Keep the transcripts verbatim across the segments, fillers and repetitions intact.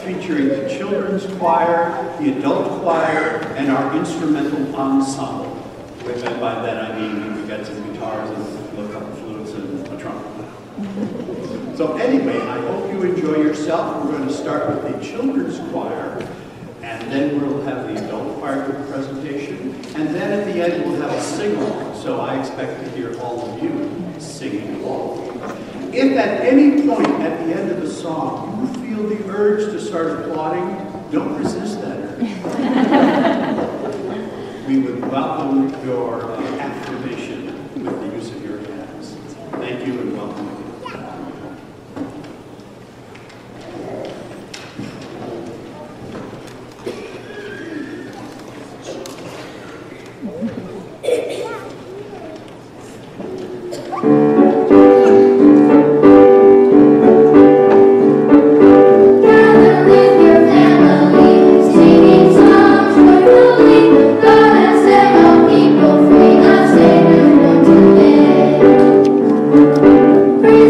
featuring the children's choir, the adult choir, and our instrumental ensemble. Which, and by that I mean we got some guitars and a couple flutes and a trumpet. So anyway, I hope you enjoy yourself. We're going to start with the children's choir, and then we'll have the adult choir with the presentation, and then at the end we'll have a sing-along. So I expect to hear all of you singing along. If at any point at the end of the song you feel the urge to start applauding, don't resist that urge. We would welcome your uh, affirmation with the use of your hands. Thank you and welcome again. Free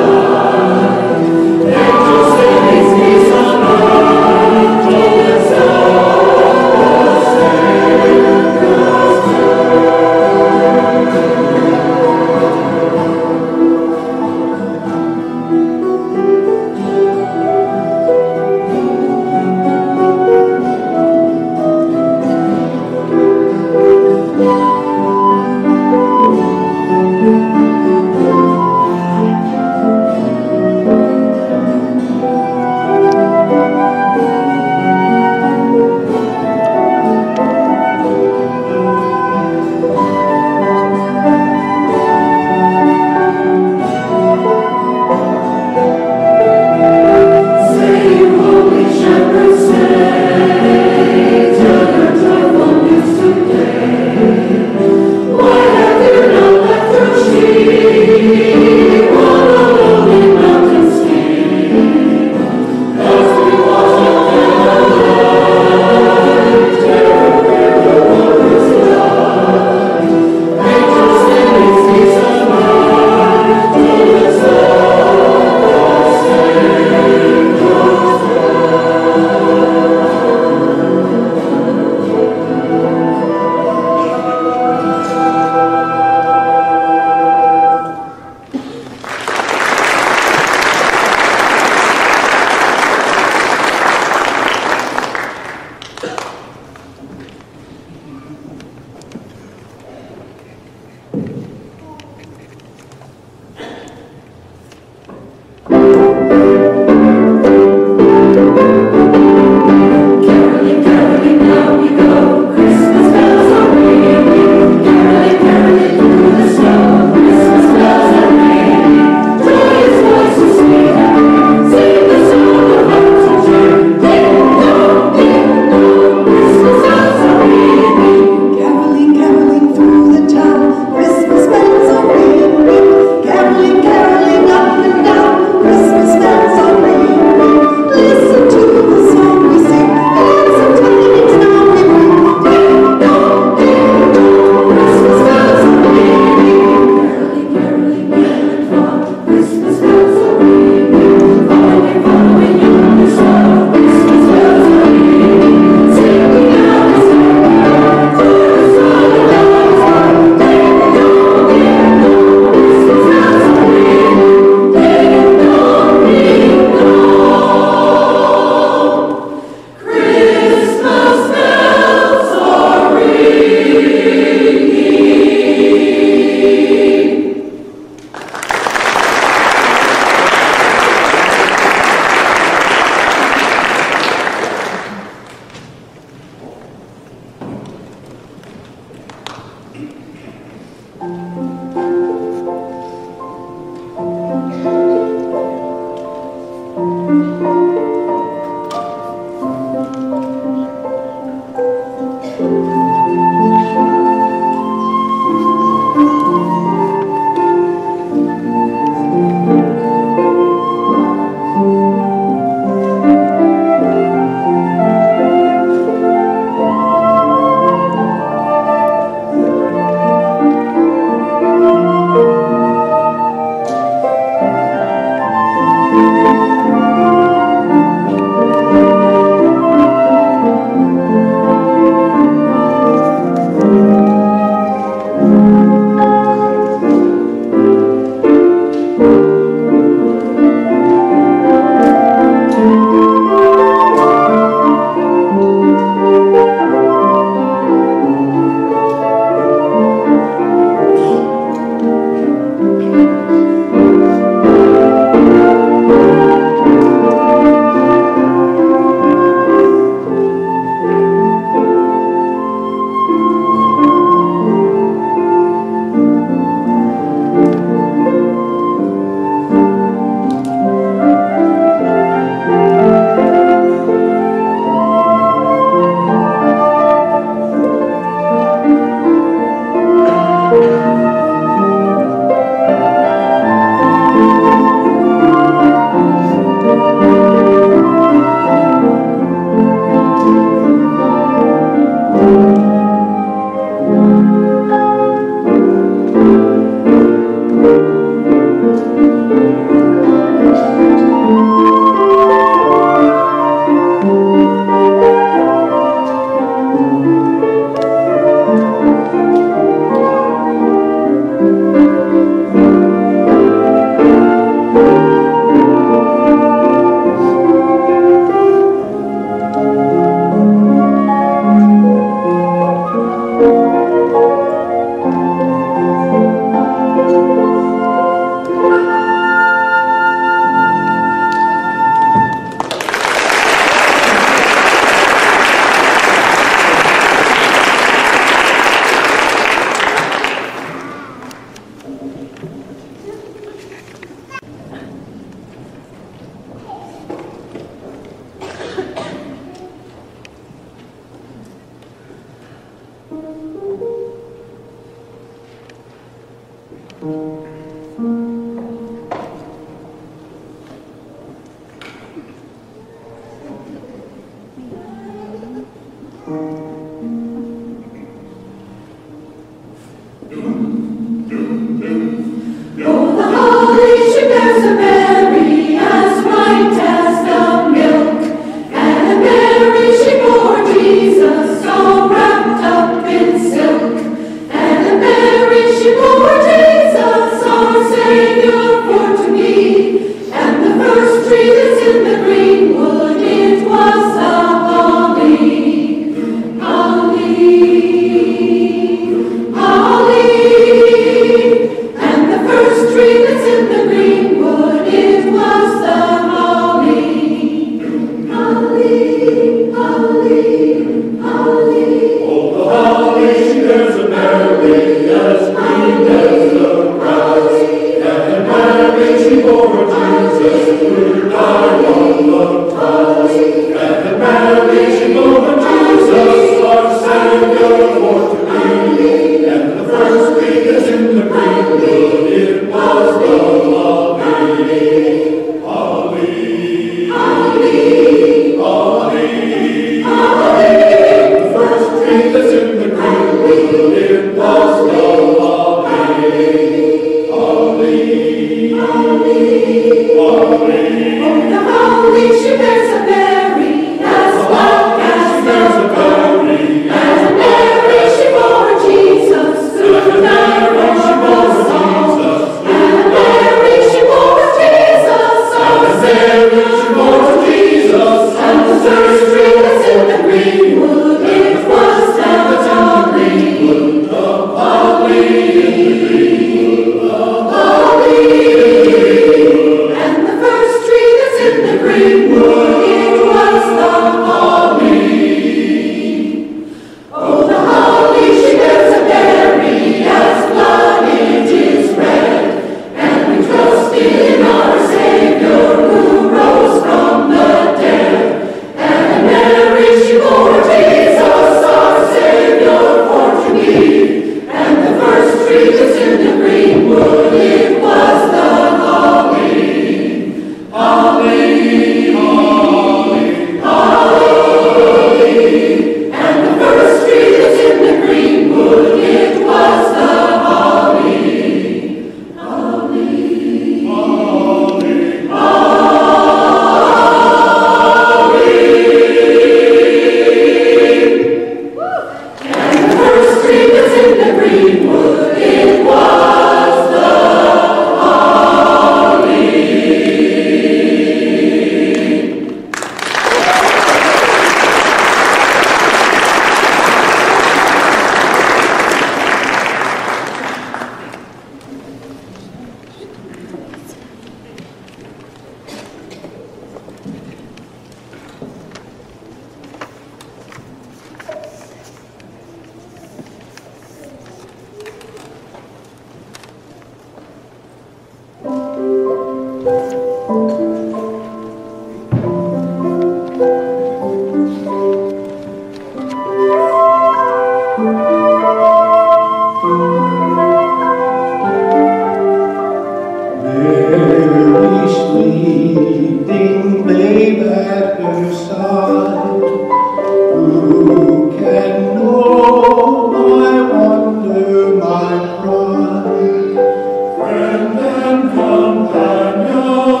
Friend and companion.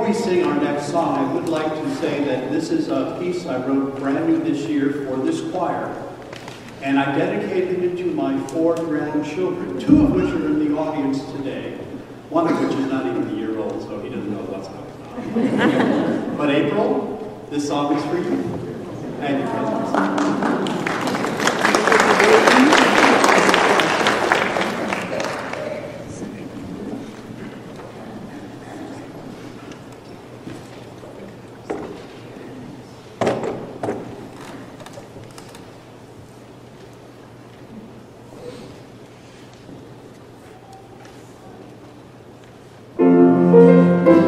before we sing our next song, I would like to say that this is a piece I wrote brand new this year for this choir. And I dedicated it to my four grandchildren, two of which are in the audience today, one of which is not even a year old, so he doesn't know what's going on. But April, this song is for you. Thank you, President.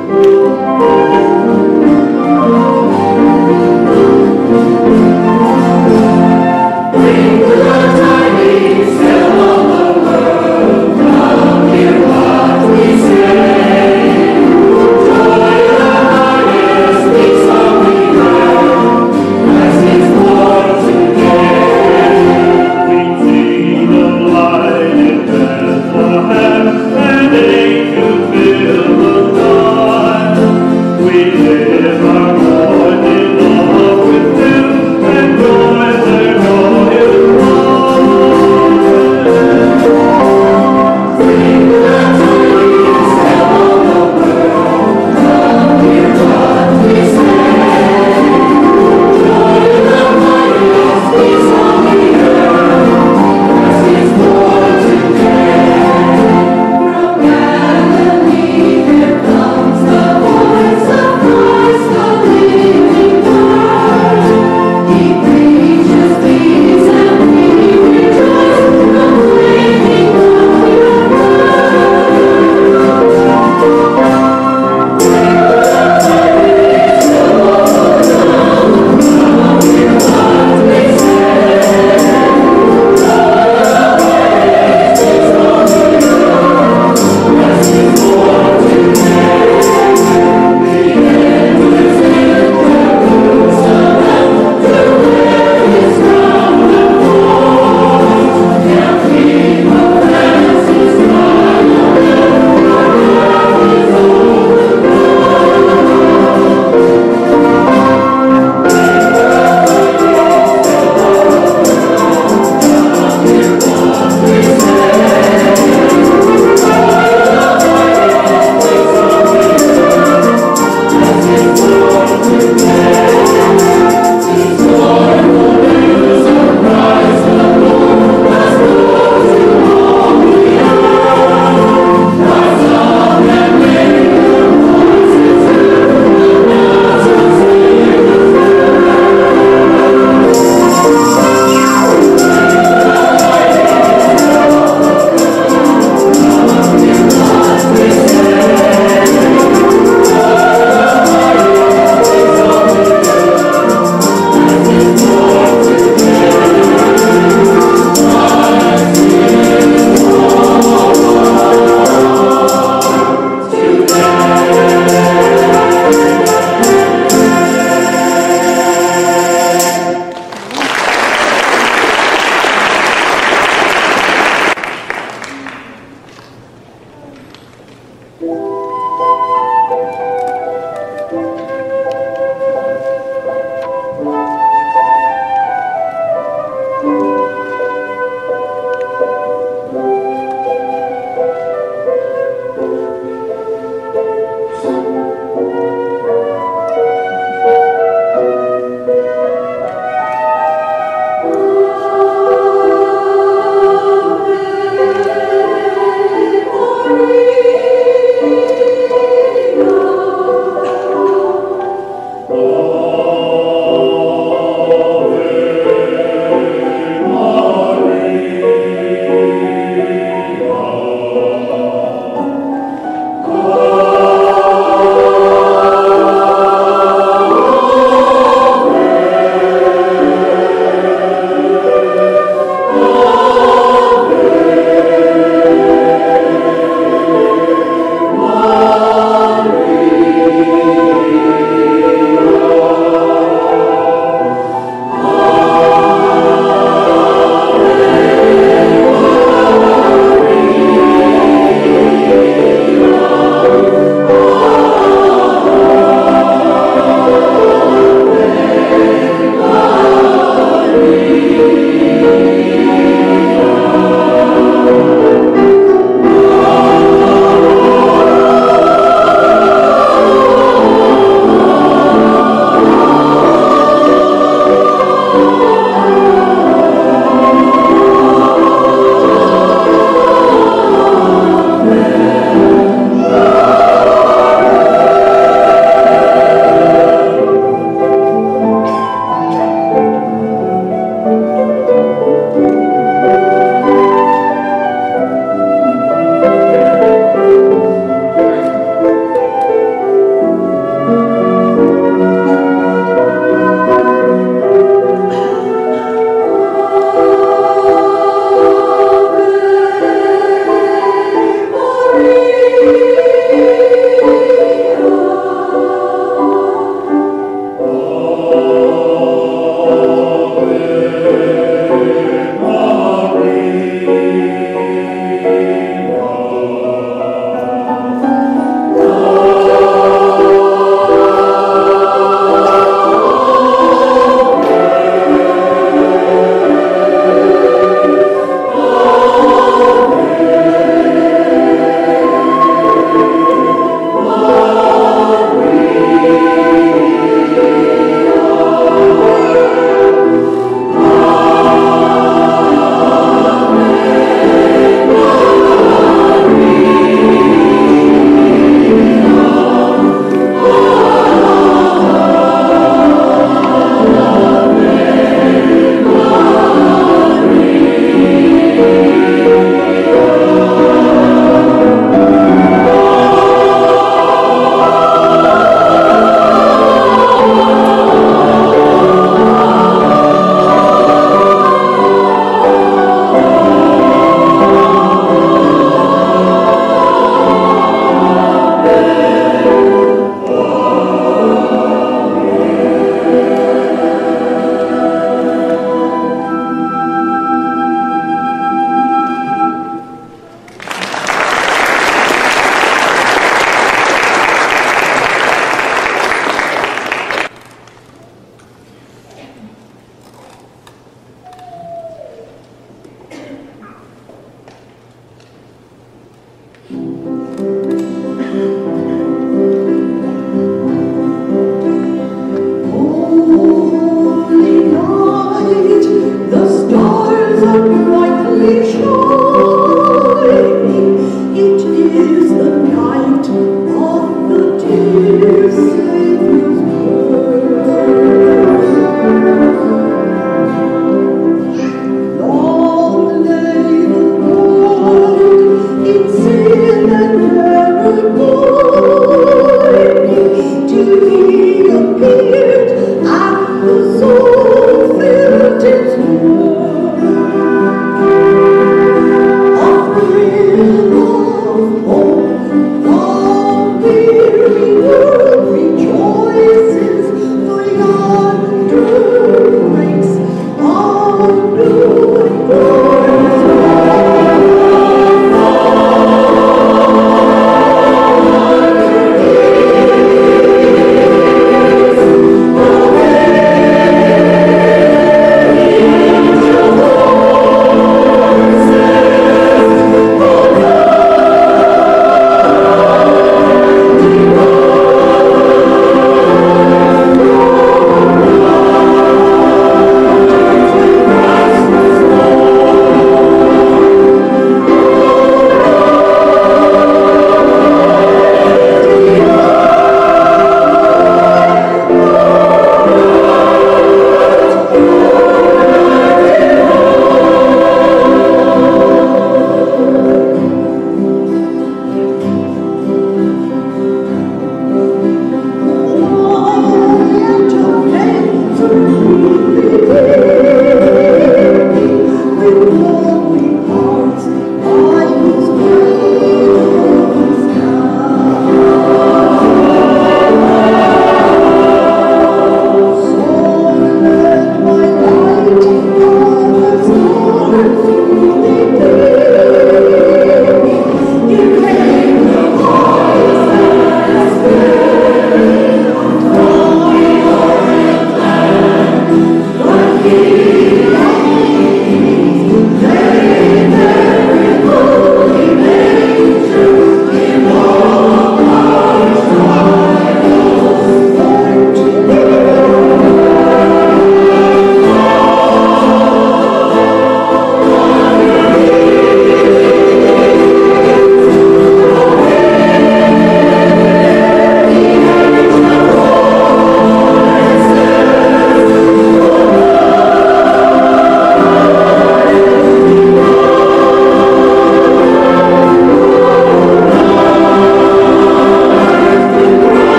Thank you.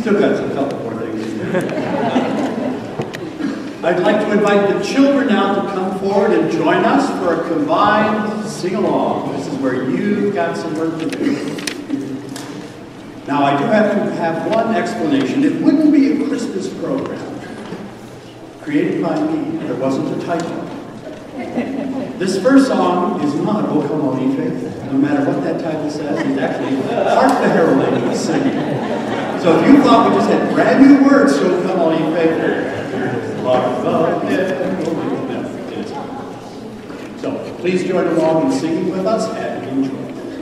Still got some couple more things to do. I'd like to invite the children now to come forward and join us for a combined sing-along. This is where you've got some work to do. Now, I do have to have one explanation. It wouldn't be a Christmas program created by me. There wasn't a typo. This first song is not O Come All Ye Faithful. No matter what that title says, it's actually Hark the Herald Angels Singing. So if you thought we just had brand new words to O Come All Ye Faithful, hark the herald angels. So please join along in singing with us and enjoy.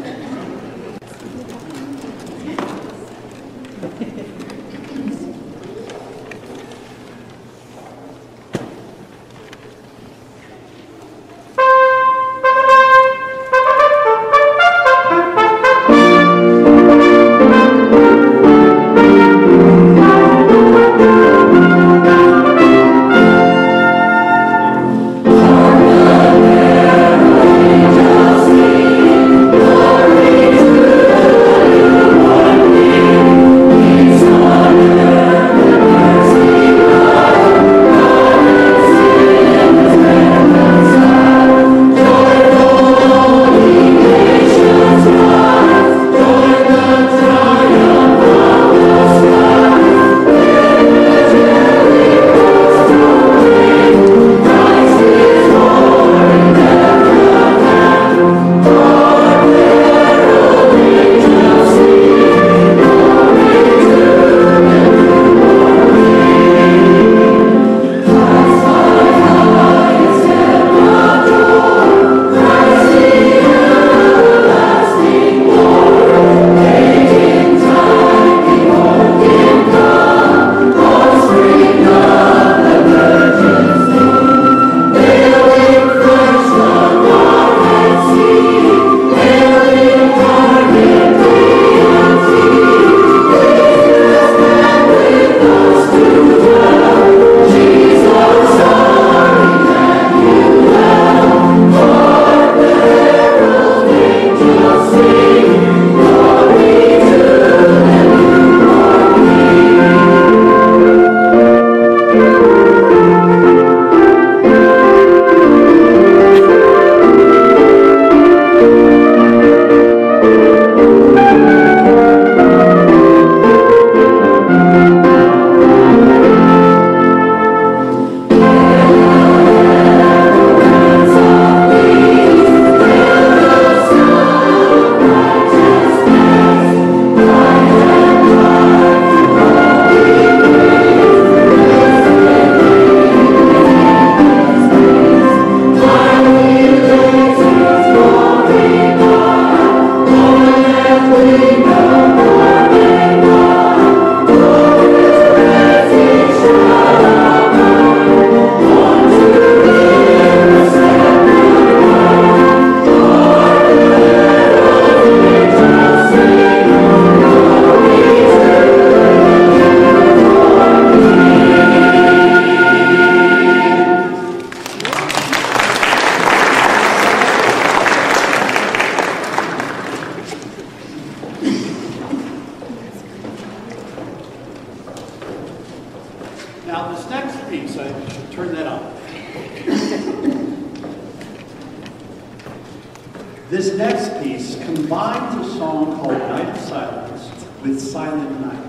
This next piece combines a song called Night of Silence with Silent Night.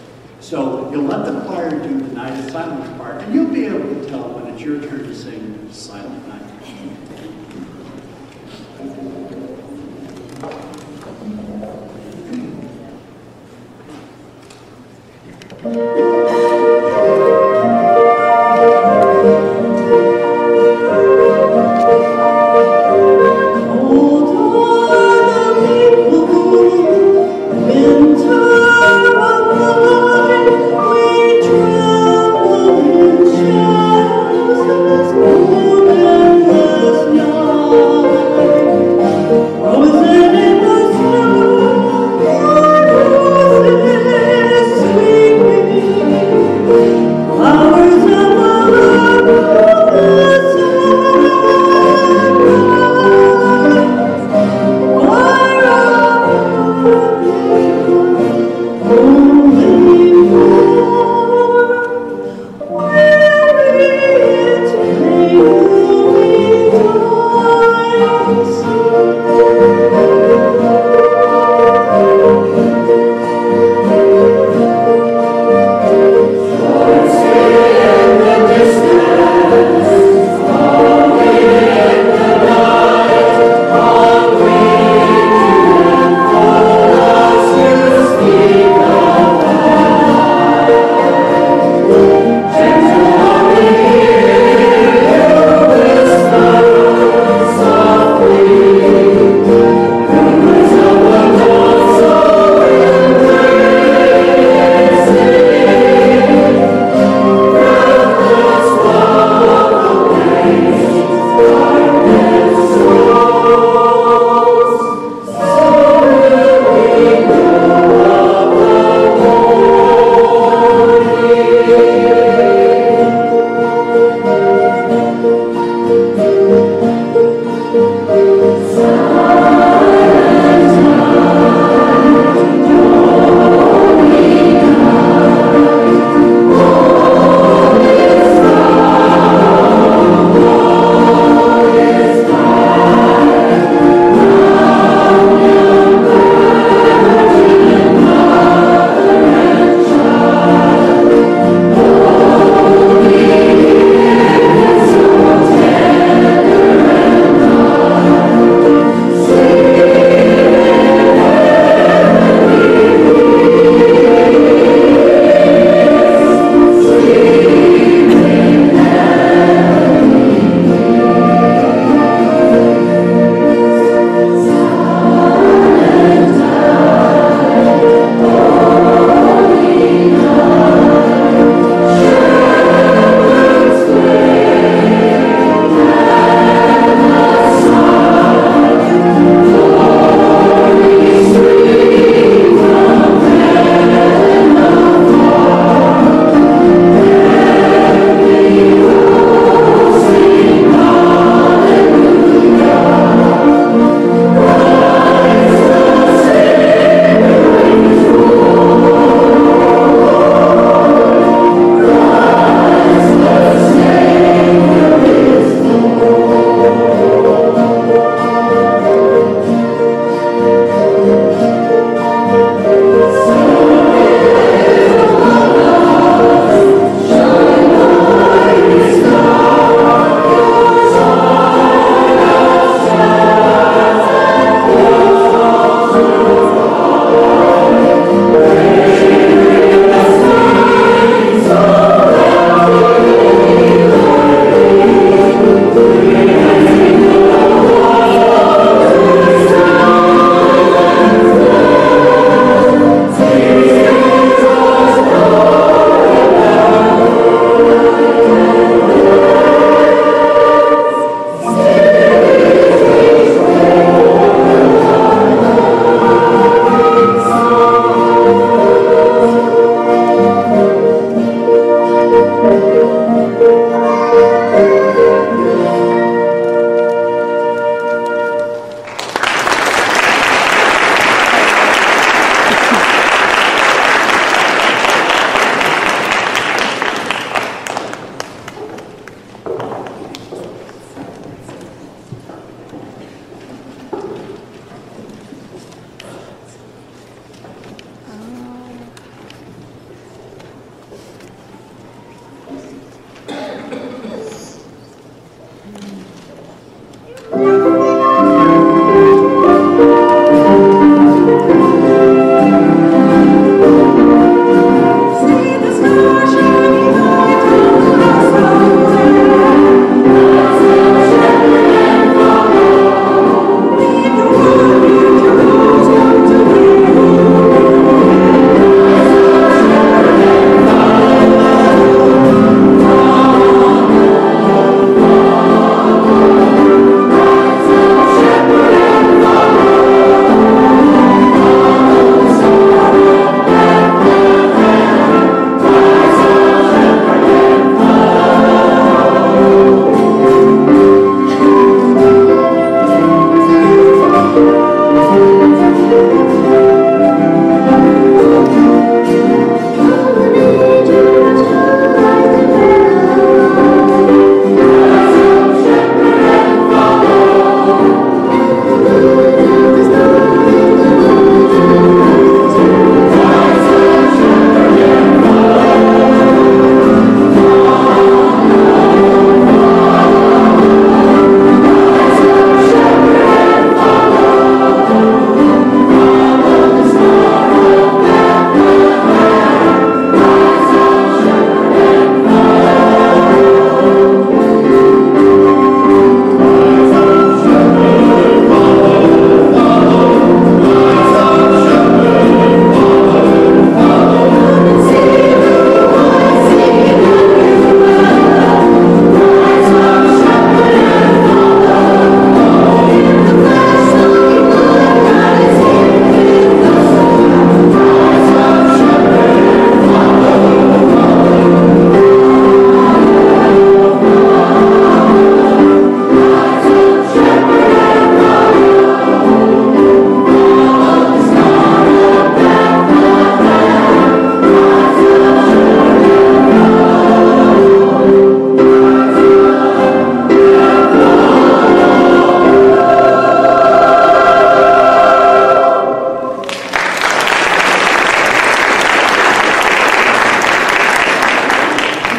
So you'll let the choir do the Night of Silence part, and you'll be able to tell when it's your turn to sing Silent Night. Sleeping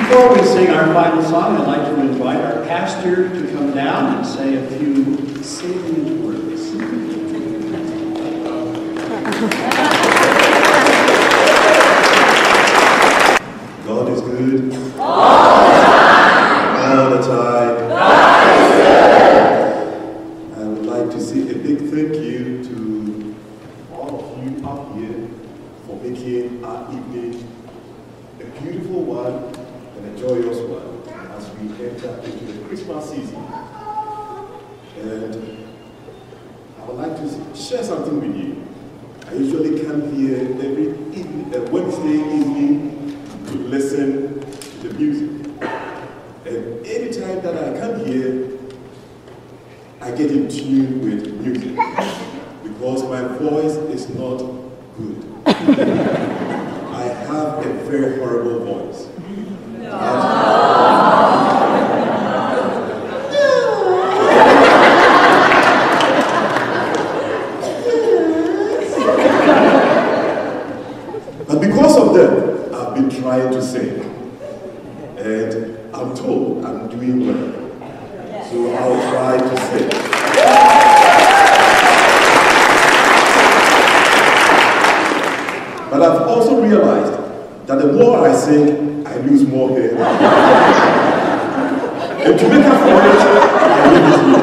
Before we sing our final song, I'd like to invite our pastor to come down and say a few salient words. God is good. All the time. All the time. God is good. I would like to say a big thank you to all of you up here for making our evening a beautiful one and a joyous one as we enter into the Christmas season. And I would like to share something with you. I usually come here every evening, uh, Wednesday evening to listen to the music. And any time that I come here, I get in tune with music because my voice is not good. I have a very horrible voice. But because of that, I've been trying to sing. And I'm told I'm doing well. So I'll try to sing. But I've also realized that the more I sing, I lose more hair. And to make up for it, I lose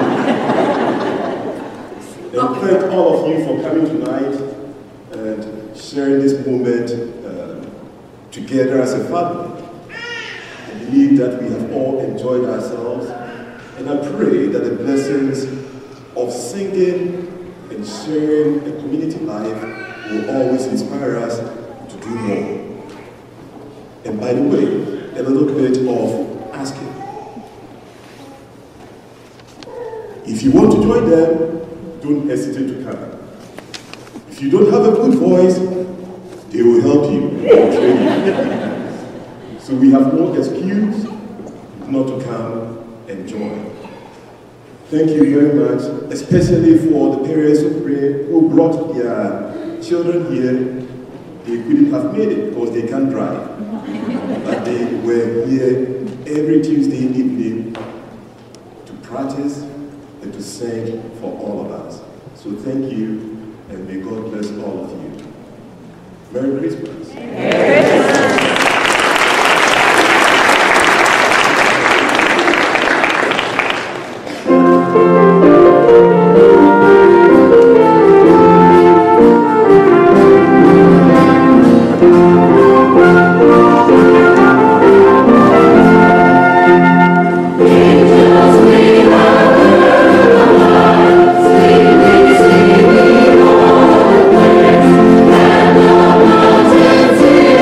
it. And thank all of you for coming tonight and sharing this moment uh, together as a family. I believe that we have all enjoyed ourselves, and I pray that the blessings of singing and sharing a community life will always inspire us to do more. And by the way, a little bit of asking. If you want to join them, don't hesitate to come. If you don't have a good voice, they will help you and train you. So we have no excuse not to come and join. Thank you very much, especially for the parents who, pray, who brought their children here. They couldn't have made it because they can't drive. But they were here every Tuesday evening to practice and to sing for all of us. So thank you, and may God bless all of you. Merry Christmas. Merry Christmas. Sweet, sweet, sweet,